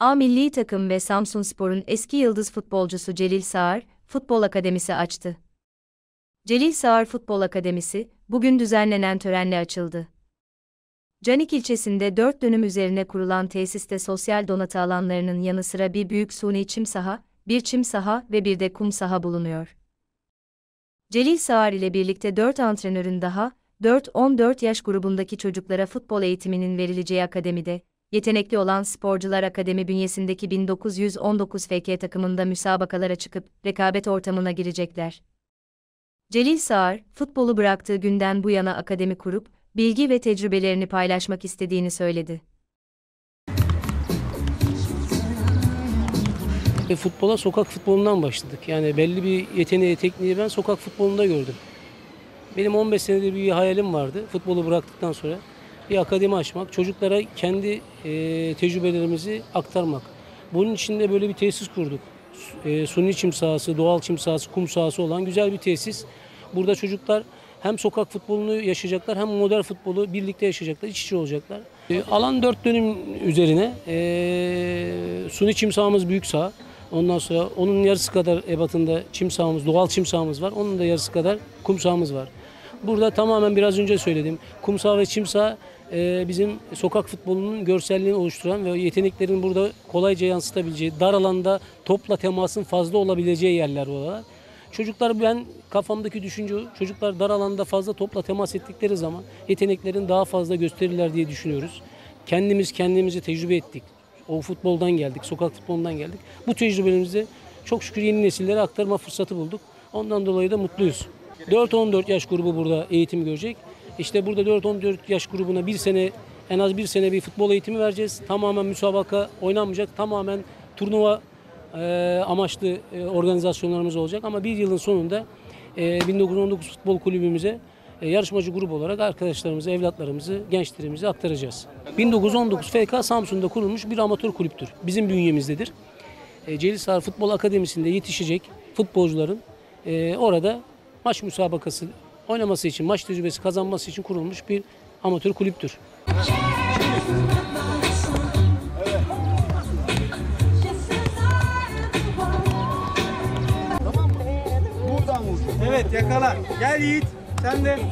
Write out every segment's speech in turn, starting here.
A milli takım ve Samsunspor'un eski yıldız futbolcusu Celil Sağar, Futbol Akademisi açtı. Celil Sağar Futbol Akademisi, bugün düzenlenen törenle açıldı. Canik ilçesinde 4 dönüm üzerine kurulan tesiste sosyal donatı alanlarının yanı sıra bir büyük suni çim saha, bir çim saha ve bir de kum saha bulunuyor. Celil Sağar ile birlikte 4 antrenörün daha, 4-14 yaş grubundaki çocuklara futbol eğitiminin verileceği akademide, yetenekli olan sporcular akademi bünyesindeki 1919 FK takımında müsabakalara çıkıp rekabet ortamına girecekler. Celil Sağar, futbolu bıraktığı günden bu yana akademi kurup, bilgi ve tecrübelerini paylaşmak istediğini söyledi. Futbola sokak futbolundan başladık. Yani belli bir yeteneği, tekniği ben sokak futbolunda gördüm. Benim 15 senedir bir hayalim vardı. Futbolu bıraktıktan sonra bir akademi açmak, çocuklara kendi tecrübelerimizi aktarmak. Bunun için de böyle bir tesis kurduk. Suni çim sahası, doğal çim sahası, kum sahası olan güzel bir tesis. Burada çocuklar hem sokak futbolunu yaşayacaklar hem modern futbolu birlikte yaşayacaklar, iç içe olacaklar. Alan 4 dönüm üzerine suni çim sahamız büyük saha. Ondan sonra onun yarısı kadar ebatında çim sahamız, doğal çim sahamız var. Onun da yarısı kadar kum sahamız var. Burada tamamen biraz önce söyledim. Kum saha ve çim saha bizim sokak futbolunun görselliğini oluşturan ve yeteneklerin burada kolayca yansıtabileceği, dar alanda topla temasın fazla olabileceği yerler olarak. Çocuklar, ben kafamdaki düşünce, çocuklar dar alanda fazla topla temas ettikleri zaman yeteneklerini daha fazla gösterirler diye düşünüyoruz. Kendimizi tecrübe ettik. O futboldan geldik, sokak futbolundan geldik. Bu tecrübelerimizi çok şükür yeni nesillere aktarma fırsatı bulduk. Ondan dolayı da mutluyuz. 4-14 yaş grubu burada eğitim görecek. İşte burada 4-14 yaş grubuna en az bir sene bir futbol eğitimi vereceğiz. Tamamen müsabaka oynanmayacak, tamamen turnuva amaçlı organizasyonlarımız olacak. Ama bir yılın sonunda 1919 Futbol Kulübümüze yarışmacı grup olarak arkadaşlarımızı, evlatlarımızı, gençlerimizi aktaracağız. 1919 FK Samsun'da kurulmuş bir amatör kulüptür. Bizim bünyemizdedir. Celil Sağar Futbol Akademisi'nde yetişecek futbolcuların orada maç müsabakası oynaması için, maç tecrübesi kazanması için kurulmuş bir amatör kulüptür. Evet, yakala. Gel Yiğit. Sen de.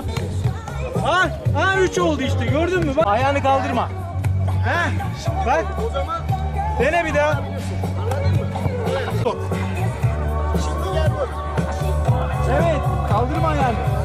Ha 3 oldu işte. Gördün mü? Bak. Ayağını kaldırma. He. Bak. O zaman dene bir daha. Şimdi gel bu. Evet, kaldırma ayağını.